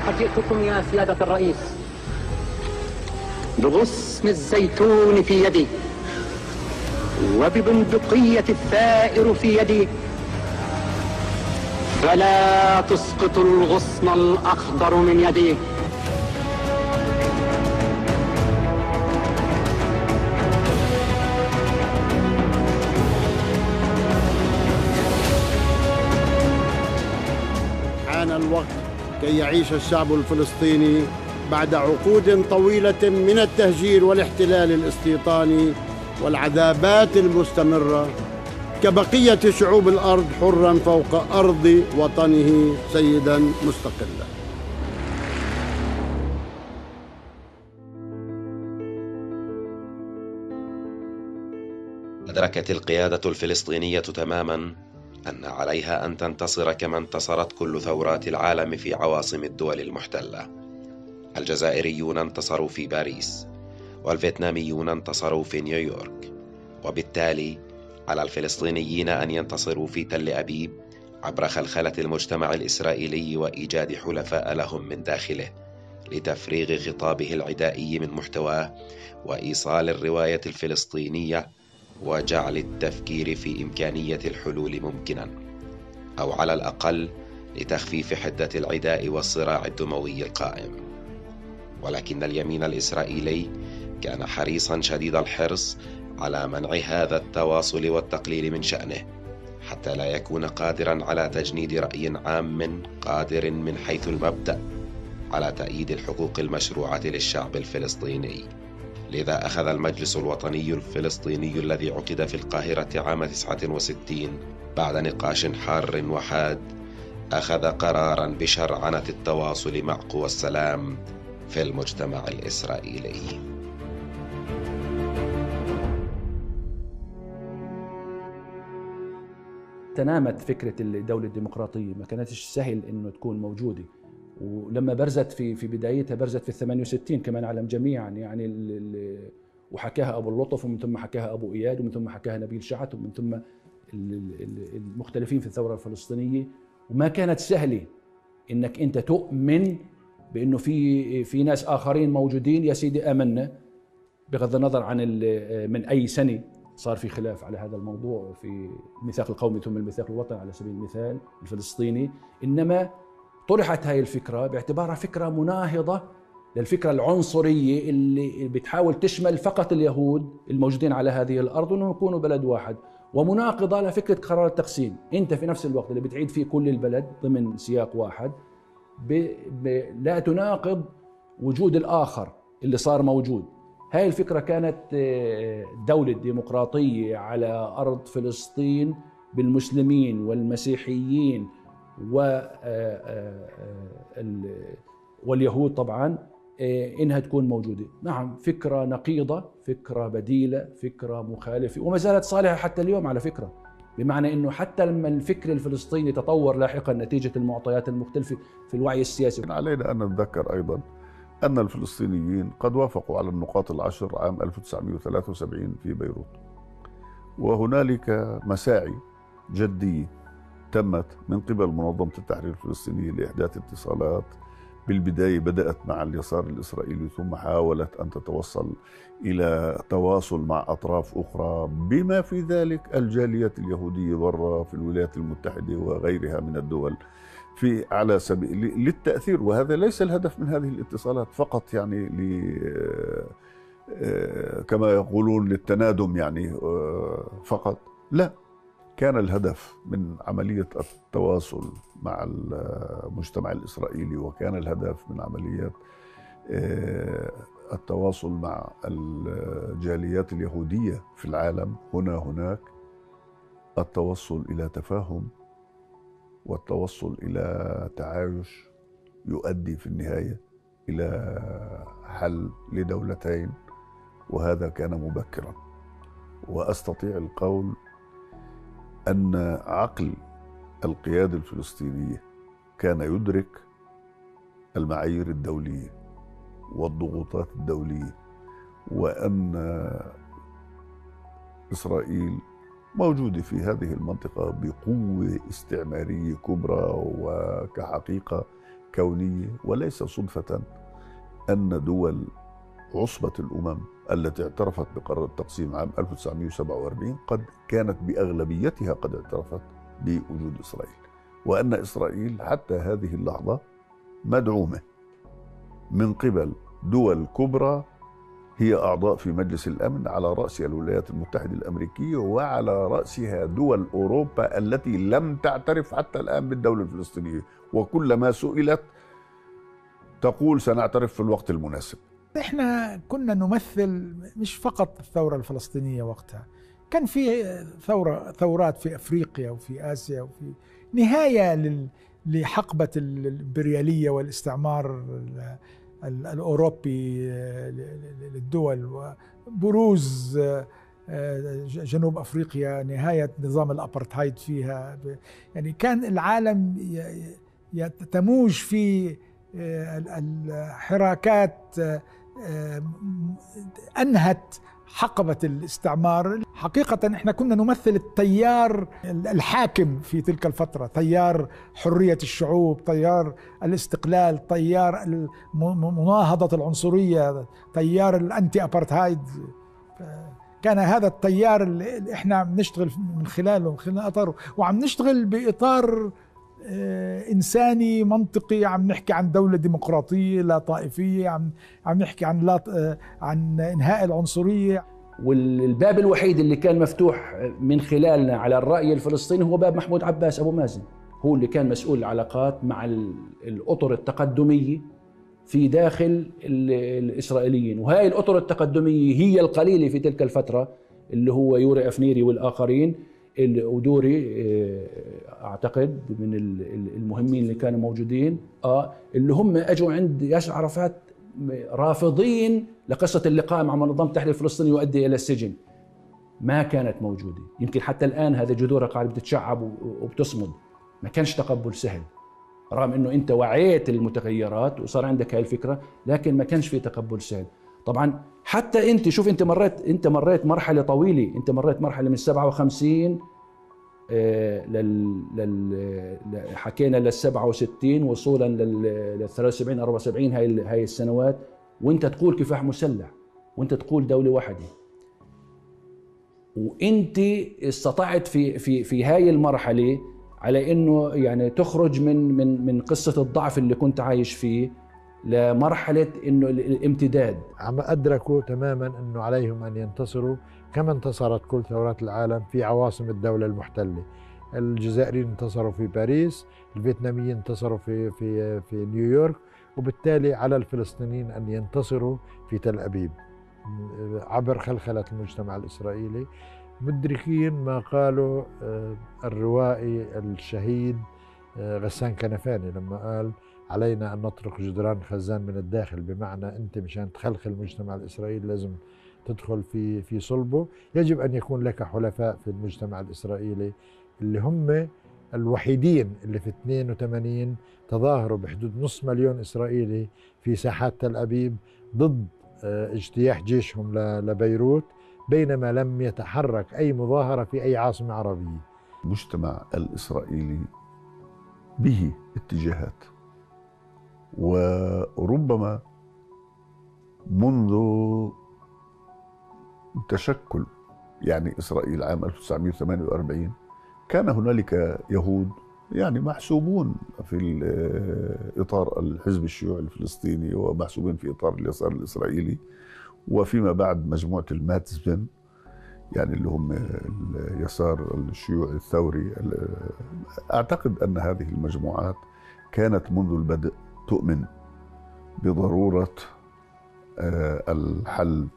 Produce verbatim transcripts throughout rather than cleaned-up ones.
لقد جئتكم يا سيادة الرئيس بغصن الزيتون في يدي وببندقية الثائر في يدي، فلا تسقط الغصن الأخضر من يدي. حان الوقت كي يعيش الشعب الفلسطيني بعد عقود طويلة من التهجير والاحتلال الاستيطاني والعذابات المستمرة كبقية شعوب الأرض، حراً فوق أرض وطنه، سيداً مستقلاً. أدركت القيادة الفلسطينية تماماً أن عليها أن تنتصر كما انتصرت كل ثورات العالم في عواصم الدول المحتلة. الجزائريون انتصروا في باريس، والفيتناميون انتصروا في نيويورك، وبالتالي على الفلسطينيين أن ينتصروا في تل أبيب عبر خلخلة المجتمع الإسرائيلي وإيجاد حلفاء لهم من داخله لتفريغ خطابه العدائي من محتواه وإيصال الرواية الفلسطينية وجعل التفكير في إمكانية الحلول ممكنا، أو على الأقل لتخفيف حدة العداء والصراع الدموي القائم. ولكن اليمين الإسرائيلي كان حريصا شديد الحرص على منع هذا التواصل والتقليل من شأنه، حتى لا يكون قادرا على تجنيد رأي عام قادر من حيث المبدأ على تأييد الحقوق المشروعة للشعب الفلسطيني. لذا أخذ المجلس الوطني الفلسطيني الذي عقد في القاهرة عام تسعة وستين بعد نقاش حار وحاد أخذ قراراً بشرعنة التواصل مع قوى السلام في المجتمع الإسرائيلي. تنامت فكرة الدولة الديمقراطية، ما كانتش سهل إنه تكون موجودة، ولما برزت في في بدايتها برزت في الثمانية وستين كمان على جميعا يعني ال ال وحكاها أبو اللطف، ومن ثم حكاها أبو إياد، ومن ثم حكاها نبيل شعث، ومن ثم المختلفين في الثورة الفلسطينية. وما كانت سهلة إنك أنت تؤمن بأنه في في ناس آخرين موجودين. يا سيدي آمنا، بغض النظر عن من أي سنة صار في خلاف على هذا الموضوع في الميثاق القومي ثم الميثاق الوطني على سبيل المثال الفلسطيني، إنما طرحت هاي الفكرة باعتبارها فكرة مناهضة للفكرة العنصرية اللي بتحاول تشمل فقط اليهود الموجودين على هذه الأرض وأنهم يكونوا بلد واحد، ومناقضة لفكرة قرار التقسيم. أنت في نفس الوقت اللي بتعيد فيه كل البلد ضمن سياق واحد ب... ب... لا تناقض وجود الآخر اللي صار موجود. هاي الفكرة كانت دولة ديمقراطية على أرض فلسطين بالمسلمين والمسيحيين واليهود طبعا، إنها تكون موجودة. نعم، فكرة نقيضة، فكرة بديلة، فكرة مخالفة، وما زالت صالحة حتى اليوم على فكرة، بمعنى أنه حتى لما الفكر الفلسطيني تطور لاحقا نتيجة المعطيات المختلفة في الوعي السياسي. علينا أن نتذكر أيضا أن الفلسطينيين قد وافقوا على النقاط العشر عام ألف وتسعمائة وثلاثة وسبعين في بيروت، وهنالك مساعي جدية تمت من قبل منظمة التحرير الفلسطينية لإحداث اتصالات. بالبداية بدأت مع اليسار الإسرائيلي، ثم حاولت أن تتوصل إلى تواصل مع أطراف أخرى، بما في ذلك الجاليات اليهودية برا في الولايات المتحدة وغيرها من الدول، في على سبيل للتأثير. وهذا ليس الهدف من هذه الاتصالات فقط يعني ل كما يقولون للتنادم يعني فقط، لا، كان الهدف من عملية التواصل مع المجتمع الإسرائيلي، وكان الهدف من عملية التواصل مع الجاليات اليهودية في العالم هنا هناك التوصل إلى تفاهم والتوصل إلى تعايش يؤدي في النهاية إلى حل لدولتين، وهذا كان مبكرا. وأستطيع القول أن عقل القيادة الفلسطينية كان يدرك المعايير الدولية والضغوطات الدولية، وأن إسرائيل موجودة في هذه المنطقة بقوة استعمارية كبرى، وكحقيقة كونية، وليس صدفة أن دول عصبة الأمم التي اعترفت بقرار التقسيم عام ألف وتسعمئة وسبعة وأربعين قد كانت بأغلبيتها قد اعترفت بوجود إسرائيل، وأن إسرائيل حتى هذه اللحظة مدعومة من قبل دول كبرى هي أعضاء في مجلس الأمن، على رأسها الولايات المتحدة الأمريكية، وعلى رأسها دول أوروبا التي لم تعترف حتى الآن بالدولة الفلسطينية، وكلما سئلت تقول سنعترف في الوقت المناسب. احنا كنا نمثل مش فقط الثورة الفلسطينية وقتها، كان في ثورة ثورات في أفريقيا وفي آسيا، وفي نهاية لحقبة الإمبريالية والاستعمار الأوروبي للدول، وبروز جنوب أفريقيا، نهاية نظام الأبرتهايد فيها. يعني كان العالم تموج في الحراكات أنهت حقبة الاستعمار. حقيقة احنا كنا نمثل التيار الحاكم في تلك الفترة، تيار حرية الشعوب، تيار الاستقلال، تيار مناهضة العنصرية، تيار الأنتي أبارتهايد. كان هذا التيار اللي احنا بنشتغل من خلاله، من خلال أطاره، وعم نشتغل بإطار إنساني منطقي. عم نحكي عن دولة ديمقراطية لا طائفية، عم عم نحكي عن لا عن إنهاء العنصرية. والباب الوحيد اللي كان مفتوح من خلالنا على الرأي الفلسطيني هو باب محمود عباس أبو مازن، هو اللي كان مسؤول العلاقات مع الأطر التقدمية في داخل الإسرائيليين. وهي الأطر التقدمية هي القليلة في تلك الفترة، اللي هو يوري أفنيري والآخرين، ودوري اعتقد من المهمين اللي كانوا موجودين، اه اللي هم اجوا عند ياسر عرفات رافضين لقصه اللقاء مع منظمه التحرير الفلسطيني يؤدي الى السجن. ما كانت موجوده، يمكن حتى الان هذا جذورها قاعده بتتشعب وبتصمد. ما كانش تقبل سهل، رغم انه انت وعيت المتغيرات وصار عندك هاي الفكره، لكن ما كانش في تقبل سهل. طبعا حتى انت شوف، انت مريت انت مريت مرحله طويله، انت مريت مرحله من سبعة وخمسين آه لل لل حكينا لل سبعة وستين وصولا لل ثلاثة وسبعين أربعة وسبعين، هاي هاي السنوات، وانت تقول كفاح مسلح، وانت تقول دوله واحده، وانت استطعت في في في هاي المرحله على انه يعني تخرج من من من قصه الضعف اللي كنت عايش فيه لمرحلة إنه الامتداد. عم أدركوا تماما أنه عليهم أن ينتصروا كما انتصرت كل ثورات العالم في عواصم الدولة المحتلة. الجزائريين انتصروا في باريس، الفيتناميين انتصروا في في في نيويورك، وبالتالي على الفلسطينيين أن ينتصروا في تل أبيب عبر خلخلة المجتمع الإسرائيلي، مدركين ما قاله الروائي الشهيد غسان كنفاني لما قال: علينا أن نطرق جدران خزان من الداخل، بمعنى أنت مشان تخلخل المجتمع الإسرائيلي لازم تدخل في في صلبه. يجب أن يكون لك حلفاء في المجتمع الإسرائيلي اللي هم الوحيدين اللي في اثنين وثمانين تظاهروا بحدود نص مليون إسرائيلي في ساحات تل أبيب ضد اجتياح جيشهم لبيروت، بينما لم يتحرك أي مظاهرة في أي عاصمة عربية. المجتمع الإسرائيلي به اتجاهات، وربما منذ تشكل يعني إسرائيل عام ألف وتسعمئة وثمانية وأربعين كان هنالك يهود يعني محسوبون في إطار الحزب الشيوعي الفلسطيني، ومحسوبين في إطار اليسار الإسرائيلي، وفيما بعد مجموعة الماتزبن يعني اللي هم اليسار الشيوعي الثوري. أعتقد أن هذه المجموعات كانت منذ البدء تؤمن بضرورة الحل،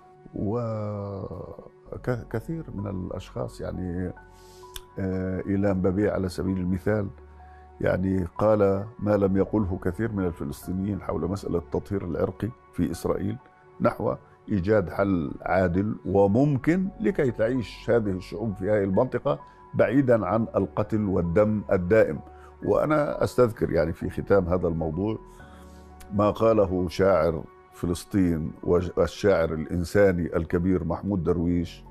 وكثير من الأشخاص يعني إيلام بابيه على سبيل المثال يعني قال ما لم يقله كثير من الفلسطينيين حول مسألة التطهير العرقي في إسرائيل، نحو إيجاد حل عادل وممكن لكي تعيش هذه الشعوب في هذه المنطقة بعيدا عن القتل والدم الدائم. وأنا أستذكر يعني في ختام هذا الموضوع ما قاله شاعر فلسطين والشاعر الإنساني الكبير محمود درويش: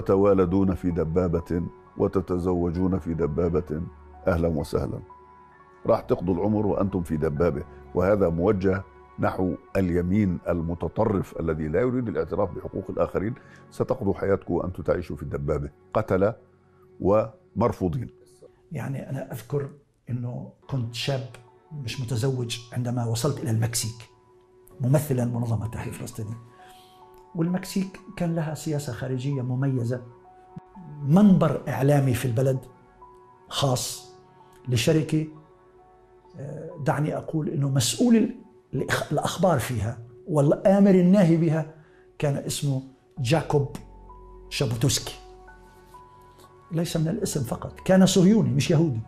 تتوالدون في دبابة وتتزوجون في دبابة، أهلا وسهلا. راح تقضوا العمر وأنتم في دبابة. وهذا موجه نحو اليمين المتطرف الذي لا يريد الاعتراف بحقوق الآخرين. ستقضوا حياتكم وأنتم تعيشوا في الدبابة، قتلة ومرفوضين. يعني أنا أذكر أنه كنت شاب مش متزوج عندما وصلت إلى المكسيك ممثلا منظمة التحرير الفلسطيني، والمكسيك كان لها سياسة خارجية مميزة، منبر إعلامي في البلد خاص لشركة دعني أقول أنه مسؤول الأخبار فيها والآمر الناهي بها كان اسمه جاكوب شابوتوسكي. ليس من الاسم فقط، كان صهيوني مش يهودي،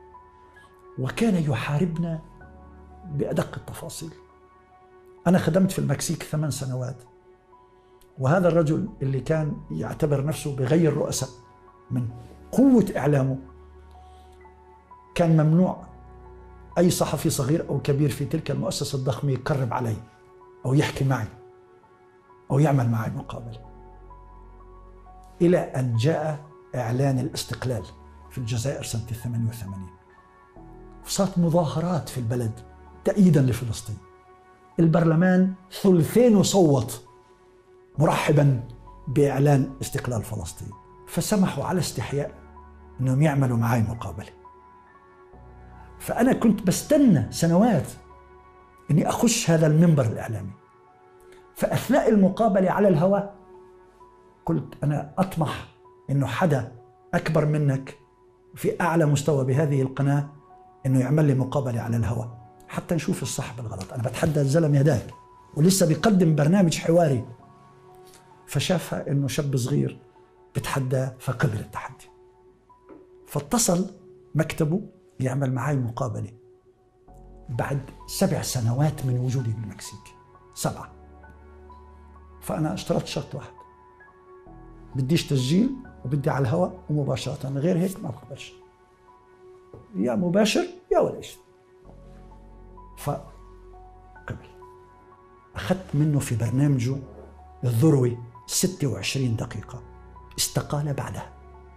وكان يحاربنا بأدق التفاصيل. أنا خدمت في المكسيك ثمان سنوات، وهذا الرجل اللي كان يعتبر نفسه بغير رؤساء من قوة إعلامه، كان ممنوع أي صحفي صغير أو كبير في تلك المؤسسة الضخمة يقرب علي أو يحكي معي أو يعمل معي مقابلة، إلى أن جاء إعلان الاستقلال في الجزائر سنة ثمانية وثمانين، وصارت مظاهرات في البلد تأييدا لفلسطين. البرلمان ثلثين صوت مرحبا بإعلان استقلال فلسطين، فسمحوا على استحياء أنهم يعملوا معي مقابلة. فأنا كنت بستنى سنوات أني أخش هذا المنبر الإعلامي. فأثناء المقابلة على الهواء قلت أنا أطمح أنه حدا أكبر منك في أعلى مستوى بهذه القناة أنه يعمل لي مقابلة على الهواء حتى نشوف الصح بالغلط. أنا بتحدى الزلمة هداك ولسه بيقدم برنامج حواري، فشافها أنه شاب صغير بتحدى فقبل التحدي، فاتصل مكتبه يعمل معي مقابلة بعد سبع سنوات من وجودي بالمكسيك، سبعة. فأنا اشترطت شرط واحد، بديش تسجيل وبدي على الهواء ومباشرة، غير هيك ما بقبلش، يا مباشر يا ولا شيء. فقبل. أخذت منه في برنامجه الذروي ستة وعشرين دقيقة، استقال بعدها.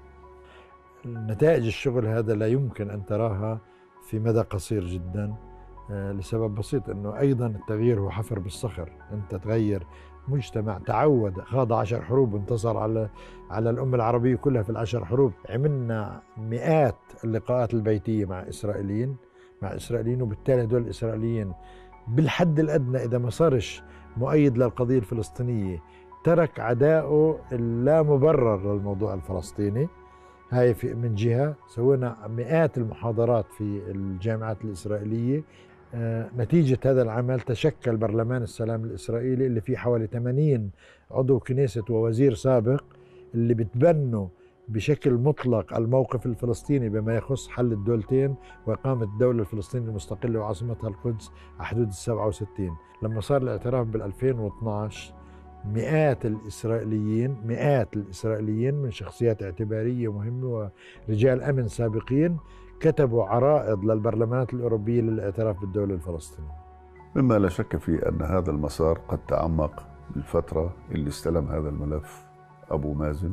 نتائج الشغل هذا لا يمكن أن تراها في مدى قصير جدا، لسبب بسيط أنه أيضا التغيير هو حفر بالصخر. أنت تغير مجتمع تعود، خاض عشر حروب، انتصر على على الأمة العربية كلها في العشر حروب. عملنا مئات اللقاءات البيتية مع إسرائيليين مع إسرائيليين وبالتالي هدول الإسرائيليين بالحد الأدنى إذا ما صارش مؤيد للقضية الفلسطينية ترك عدائه اللا مبرر للموضوع الفلسطيني. هاي في من جهة. سوينا مئات المحاضرات في الجامعات الإسرائيلية. آه نتيجة هذا العمل تشكل برلمان السلام الإسرائيلي اللي فيه حوالي ثمانين عضو كنيسة ووزير سابق اللي بتبنوا بشكل مطلق الموقف الفلسطيني بما يخص حل الدولتين وإقامة الدولة الفلسطينية المستقلة وعاصمتها القدس على حدود السبعة وستين. لما صار الاعتراف بالألفين واثناعش مئات الإسرائيليين مئات الإسرائيليين من شخصيات اعتبارية مهمة ورجال أمن سابقين كتبوا عرائض للبرلمانات الأوروبية للاعتراف بالدولة الفلسطينية. مما لا شك فيه أن هذا المسار قد تعمق بالفترة اللي استلم هذا الملف أبو مازن،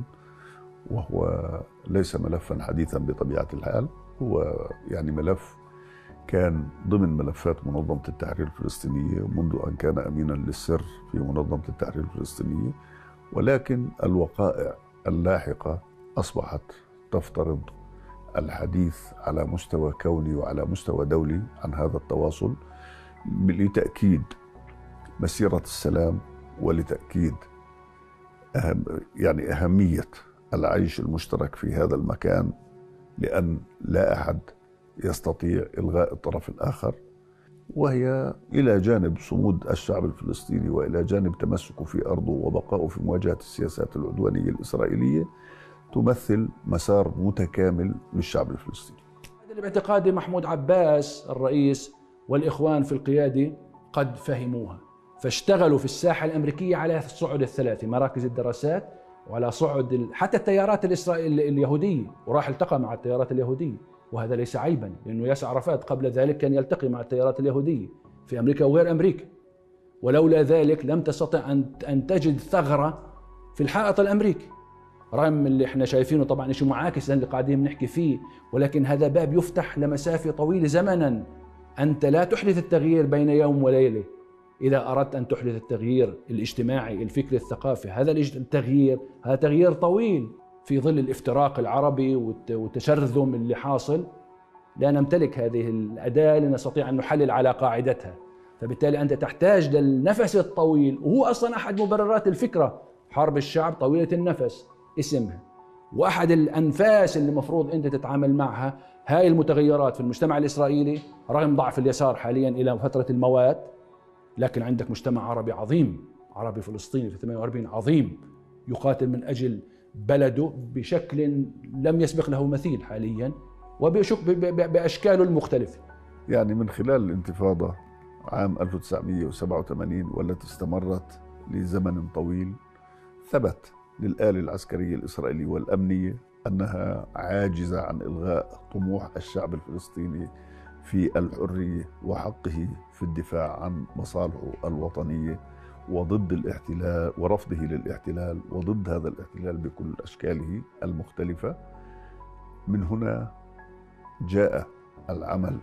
وهو ليس ملفا حديثا بطبيعة الحال، هو يعني ملف كان ضمن ملفات منظمة التحرير الفلسطينية منذ أن كان أمينا للسر في منظمة التحرير الفلسطينية، ولكن الوقائع اللاحقة أصبحت تفترض الحديث على مستوى كوني وعلى مستوى دولي عن هذا التواصل لتأكيد مسيرة السلام ولتأكيد أهم يعني أهمية العيش المشترك في هذا المكان، لأن لا أحد يستطيع إلغاء الطرف الآخر، وهي إلى جانب صمود الشعب الفلسطيني وإلى جانب تمسكه في أرضه وبقائه في مواجهة السياسات العدوانية الإسرائيلية تمثل مسار متكامل للشعب الفلسطيني. هذا باعتقادي محمود عباس الرئيس والإخوان في القيادة قد فهموها، فاشتغلوا في الساحة الأمريكية على صعد الثلاثة مراكز الدراسات وعلى صعد حتى التيارات الإسرائيل اليهودية، وراح التقى مع التيارات اليهودية، وهذا ليس عيبا لأنه ياسر عرفات قبل ذلك كان يلتقي مع التيارات اليهودية في أمريكا وغير أمريكا، ولولا ذلك لم تستطع أن تجد ثغرة في الحائط الأمريكي. رغم اللي احنا شايفينه طبعا شيء معاكس اللي قاعدين بنحكي فيه، ولكن هذا باب يفتح لمسافة طويلة زمنا. أنت لا تحدث التغيير بين يوم وليلة. إذا أردت أن تحدث التغيير الاجتماعي الفكري الثقافي، هذا التغيير هذا تغيير طويل في ظل الافتراق العربي والتشرذم اللي حاصل. لا نمتلك هذه الأداة لنستطيع أن نحلل على قاعدتها، فبالتالي أنت تحتاج للنفس الطويل، وهو أصلا أحد مبررات الفكرة. حرب الشعب طويلة النفس اسمها، وأحد الأنفاس اللي المفروض أنت تتعامل معها هاي المتغيرات في المجتمع الإسرائيلي. رغم ضعف اليسار حاليا إلى فترة الموات، لكن عندك مجتمع عربي عظيم، عربي فلسطيني في ثمانية وأربعين عظيم، يقاتل من أجل بلده بشكل لم يسبق له مثيل حاليا وبأشكاله المختلفة. يعني من خلال الانتفاضة عام ألف وتسعمئة وسبعة وثمانين والتي استمرت لزمن طويل، ثبت للآلة العسكرية الإسرائيلية والأمنية أنها عاجزة عن إلغاء طموح الشعب الفلسطيني في الحرية وحقه في الدفاع عن مصالحه الوطنية وضد الاحتلال ورفضه للاحتلال وضد هذا الاحتلال بكل أشكاله المختلفة. من هنا جاء العمل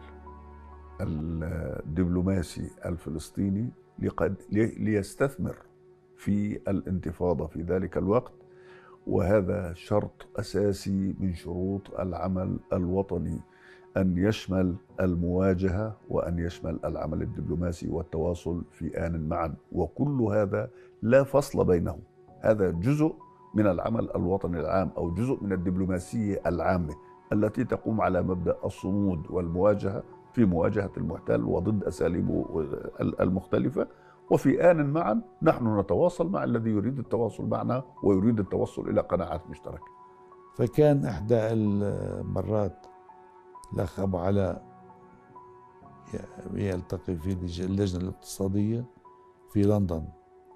الدبلوماسي الفلسطيني ليستثمر في الانتفاضة في ذلك الوقت، وهذا شرط أساسي من شروط العمل الوطني، أن يشمل المواجهة وأن يشمل العمل الدبلوماسي والتواصل في آن معا، وكل هذا لا فصل بينه. هذا جزء من العمل الوطني العام أو جزء من الدبلوماسية العامة التي تقوم على مبدأ الصمود والمواجهة في مواجهة المحتل وضد أساليبه المختلفة، وفي آن معا نحن نتواصل مع الذي يريد التواصل معنا ويريد التوصل إلى قناعات مشتركة. فكان إحدى المرات الأخ أبو علاء يلتقي في اللجنة الاقتصادية في لندن،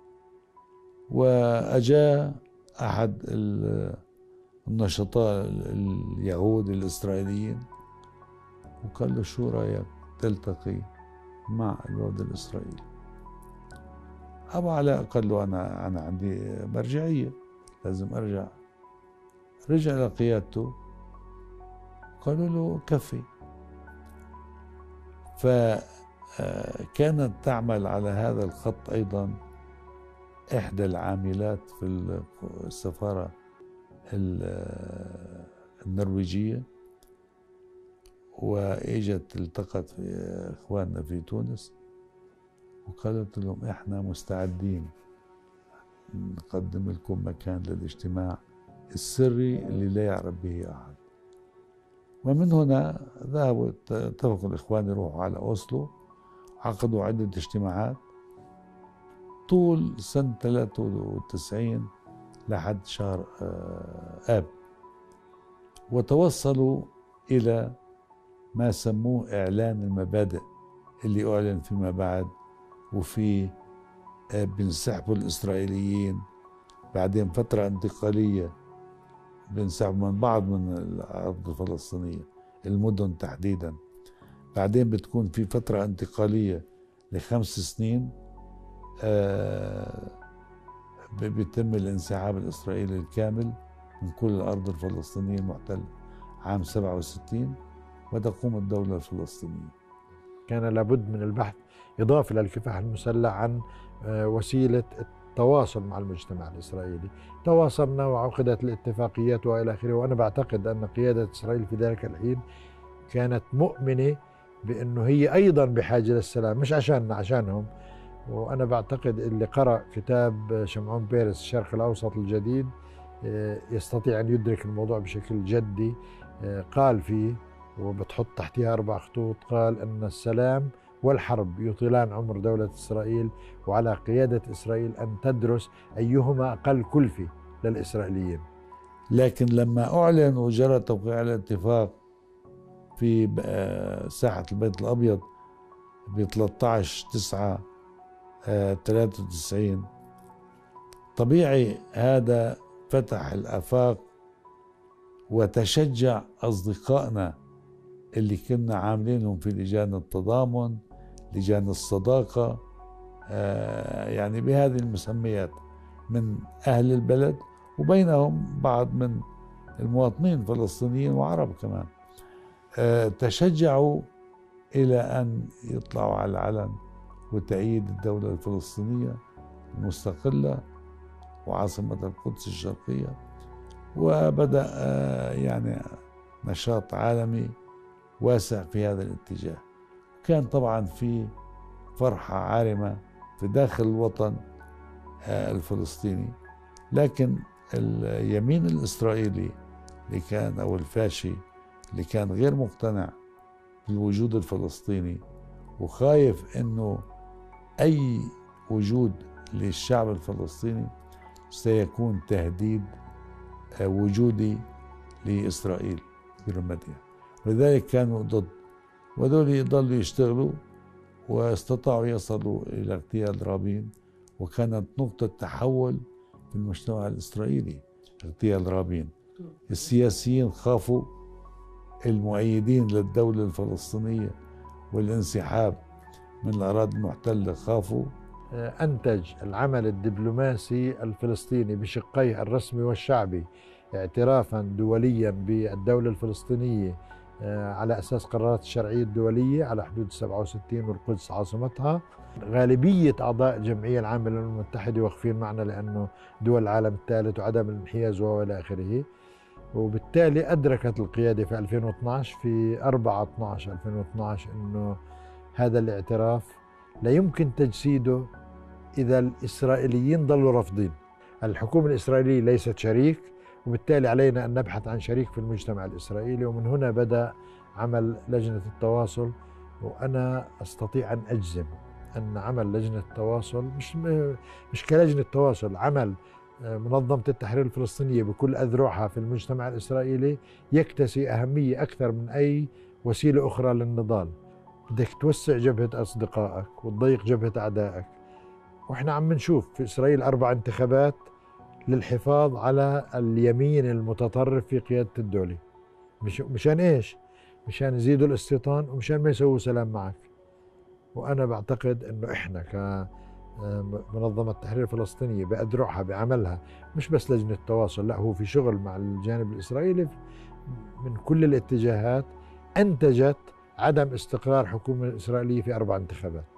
وأجاء أحد النشطاء اليهود الإسرائيليين وقال له شو رأيك تلتقي مع الوفد الإسرائيلي؟ أبو علاء قال له أنا أنا عندي مرجعية لازم أرجع. رجع لقيادته قالوا له كفي. فكانت تعمل على هذا الخط أيضا إحدى العاملات في السفارة النرويجية، وإجت التقت في إخواننا في تونس وقالت لهم إحنا مستعدين نقدم لكم مكان للاجتماع السري اللي لا يعرف به أحد. ومن هنا ذهبوا اتفقوا الإخوان يروحوا على أوسلو، عقدوا عدة اجتماعات طول سنة ثلاثة وتسعين لحد شهر آب، وتوصلوا إلى ما سموه إعلان المبادئ اللي أعلن فيما بعد، وفي بينسحبوا الإسرائيليين، بعدين فترة انتقالية بينسحبوا من بعض من الأرض الفلسطينية المدن تحديدا، بعدين بتكون في فترة انتقالية لخمس سنين آه بيتم الانسحاب الإسرائيلي الكامل من كل الأرض الفلسطينية المحتلة عام سبعة وستين، وتقوم الدولة الفلسطينية. كان لابد من البحث إضافة للكفاح المسلح عن وسيلة التواصل مع المجتمع الإسرائيلي. تواصلنا وعقدت الاتفاقيات وإلى آخره، وأنا بعتقد أن قيادة إسرائيل في ذلك الحين كانت مؤمنة بأنه هي أيضا بحاجة للسلام، مش عشاننا عشانهم. وأنا بعتقد اللي قرأ كتاب شمعون بيرس الشرق الأوسط الجديد يستطيع أن يدرك الموضوع بشكل جدي. قال فيه وبتحط تحتها أربع خطوط، قال أن السلام والحرب يطيلان عمر دولة إسرائيل، وعلى قيادة إسرائيل أن تدرس أيهما أقل كلفة للإسرائيليين. لكن لما أعلن وجرى توقيع الاتفاق في ساحة البيت الأبيض ب ثلاثة عشر تسعة ثلاثة وتسعين، طبيعي هذا فتح الآفاق وتشجع أصدقائنا اللي كنا عاملينهم في لجان التضامن، لجان الصداقة، آه يعني بهذه المسميات، من أهل البلد وبينهم بعض من المواطنين الفلسطينيين وعرب كمان تشجعوا إلى أن يطلعوا على العلن وتأييد الدولة الفلسطينية المستقلة وعاصمة القدس الشرقية. وبدأ يعني نشاط عالمي واسع في هذا الاتجاه. كان طبعا في فرحة عارمة في داخل الوطن الفلسطيني، لكن اليمين الإسرائيلي اللي كان أو الفاشي اللي كان غير مقتنع بالوجود الفلسطيني وخايف إنه أي وجود للشعب الفلسطيني سيكون تهديد وجودي لإسرائيل برمتها، ولذلك كانوا ضد، وهذول يضلوا يشتغلوا واستطاعوا يصلوا إلى اغتيال رابين. وكانت نقطة تحول في المجتمع الإسرائيلي اغتيال رابين. السياسيين خافوا، المؤيدين للدولة الفلسطينية والانسحاب من الأراضي المحتلة خافوا. أنتج العمل الدبلوماسي الفلسطيني بشقيه الرسمي والشعبي اعترافا دوليا بالدولة الفلسطينية على أساس قرارات الشرعية الدولية على حدود سبعة وستين والقدس عاصمتها. غالبية أعضاء الجمعية العامة للأمم المتحدة واقفين معنا لأنه دول العالم الثالث وعدم الانحياز وإلى آخره. وبالتالي أدركت القيادة في ألفين واثنعش في أربعة اثنعش ألفين واثنعش أنه هذا الاعتراف لا يمكن تجسيده إذا الإسرائيليين ضلوا رافضين. الحكومة الإسرائيلية ليست شريك، وبالتالي علينا أن نبحث عن شريك في المجتمع الإسرائيلي. ومن هنا بدأ عمل لجنة التواصل. وأنا أستطيع أن أجزم أن عمل لجنة التواصل مش مش كلجنة تواصل، عمل منظمة التحرير الفلسطينية بكل أذرعها في المجتمع الإسرائيلي يكتسي أهمية أكثر من أي وسيلة أخرى للنضال. بدك توسع جبهة أصدقائك وتضيق جبهة أعدائك. وإحنا عم نشوف في إسرائيل أربع انتخابات للحفاظ على اليمين المتطرف في قيادة الدولة. مش مشان إيش؟ مشان يزيدوا الاستيطان ومشان ما يسووا سلام معك. وأنا بعتقد إنه إحنا كمنظمة التحرير الفلسطينية بأذرعها بعملها، مش بس لجنة التواصل، لا هو في شغل مع الجانب الإسرائيلي من كل الاتجاهات، أنتجت عدم استقرار حكومة إسرائيلية في أربع انتخابات.